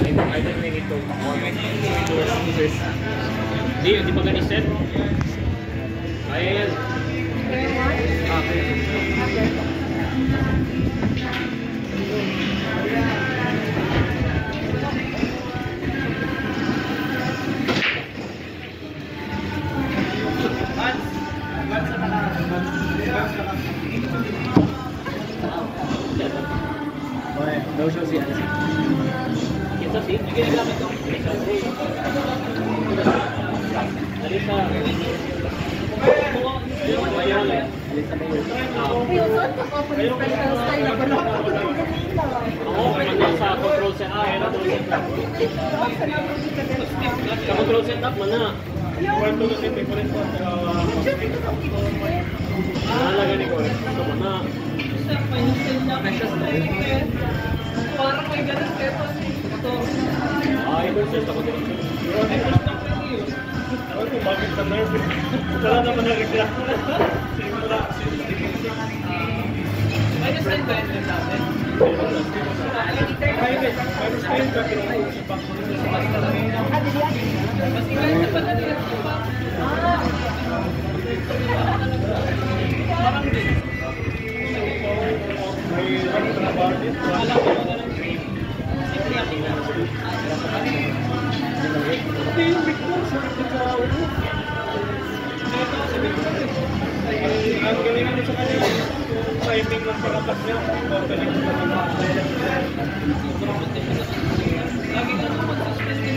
I don't think ito. Di ba ganit set? Ayan. Daw siya si Alice. Kita sih, ginagamit ko. Alisa. Sa control set sa control setup mana? Kwarto kasi different po sa nalaga ni ko. So mana? Parang may ganun kayo ito. Ay, versus ako din. Ako kung bakit ka nervous. Wala naman na reklamo. Simula. May na-send ba yun natin? Ay, may na-send ka pero sa pagpunod sa mas talaga. Mas ikaw sa pagpunod sa parang din. Ang galing naman sa kanya, typing lang pagkakas niya. Lagi ka naman sa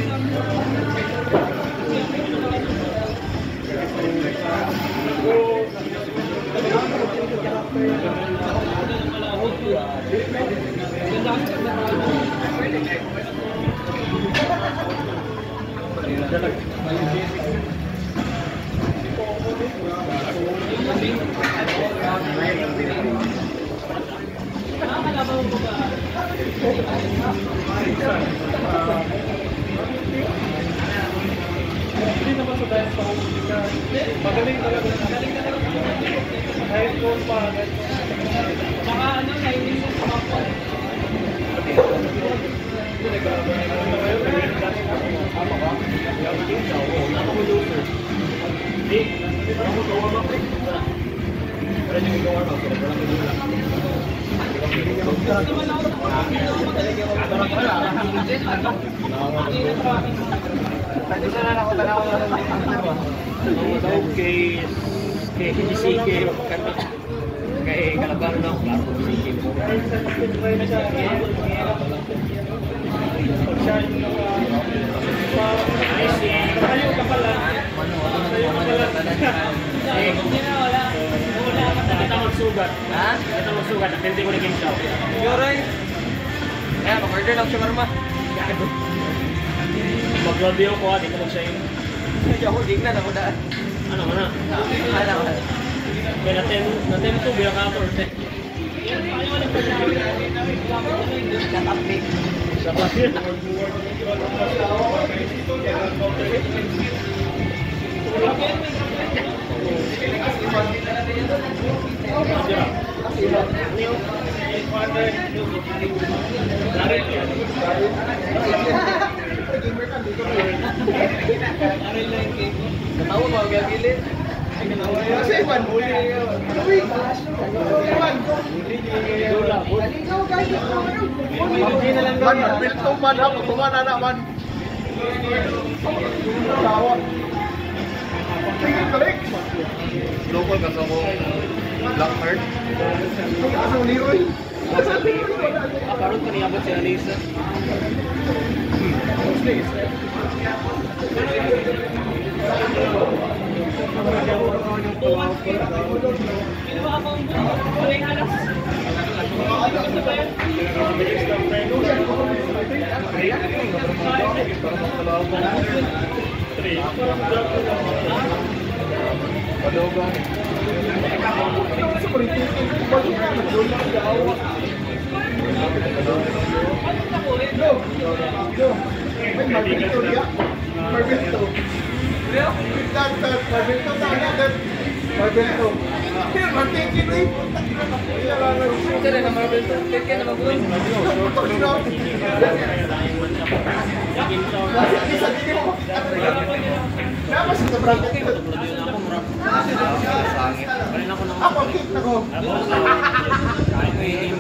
hindi naman sa dahil sa musika. Magaling talaga. Kahit kung pa. Saka ano, nainis sa mga po. Kay CK kay Kalabaro na klaro ko CK mo. Ayaw ka pala. Kita magsugat. Ha? Kita magsugat. Hindi ko na game show. Yoray. Eh, mag-order lang siya marma. Mag-review ko, di ko mag-siya yun. Hindi ako, dignan ako daan. Ano mo na? Ano mo na? Kaya natin ito, bilang ka-aport eh. Shut-up-make. Shut-up-make. Ketawa mau gagilin. Kasi Iwan muli. Iwan. Muli na lang man. Pilto man ako. Tumana na man. Tingin balik. Local ka sa mo. Blackheart. Asa ni Roy. Aparot pa niabot si Alisa. Marvel sa bracket. Okay, matulad yun ako, mura. Sangit. Kanina ko na Ako, cake na ko. Kahit may